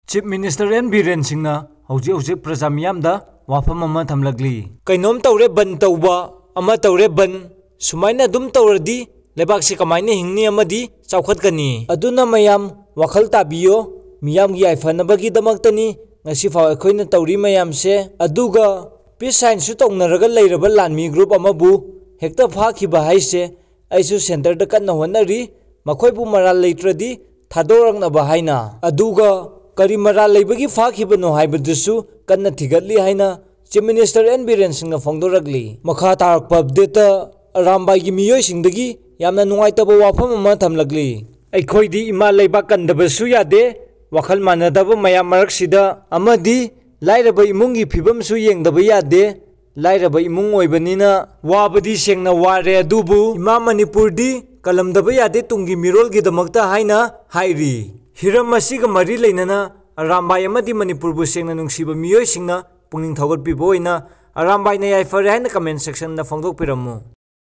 Chief minister N Biren Singh हौजे प्रजा मियामदा वाफम अमा थमलगली कैनोम तौरे बन तौबा अमा तौरे बन सुमाइना दुम तौरदी लेबाक से कमाइने हिंगनी अमदी चौखतकनी अदुना मयाम वखल ताबियो मियाम गी आइफनबगी दमक्तनी ngasi फाव अखोइना तौरी मयाम से अदुगा पीस साइन सु तौनरगा लैरबा लानमी ग्रुप अमाबु हेक्ता फाखिबा हाइसे आइसु सेंटर द कन्ना होनरी मखोइबु मराल लेत्रदी थादोरंगनबा हाइना अदुगा करी मराल लेबगी फाखिबनो हाइबदुसु कन्ना थिगतली हाइना chief minister N Biren Singh फोंदोरगली मखा तारकपा अपडेट अरामबाई मियोय सिंदगी यामना नुंगाइतबा वाफम अमा थमलगली अखोइदी इमा लेबा कंदबसु यादे वखल मानदब मयाम मरकसिदा अमदी लाइरबा इमुंगी फिबमसु येंगदबा यादे लाइरबा इमुंग ओइबनिना वाबदी सेंगना वारे अदुबु इमा मणिपुरदी कलमदबा यादे तुंगी मिरोलगी दमक्ता हाइना हाइरी हिरम मसिगा मरी लेनना अरामबाई अमदी मणिपुरबु सेंगना नुंगसिबा मियोय सिंगना पुंगिंग थौगतपिबो ओइना अरामबाई ना याइफरे हाइना कमेंट सेक्शन दा फोंदोकपिरमु।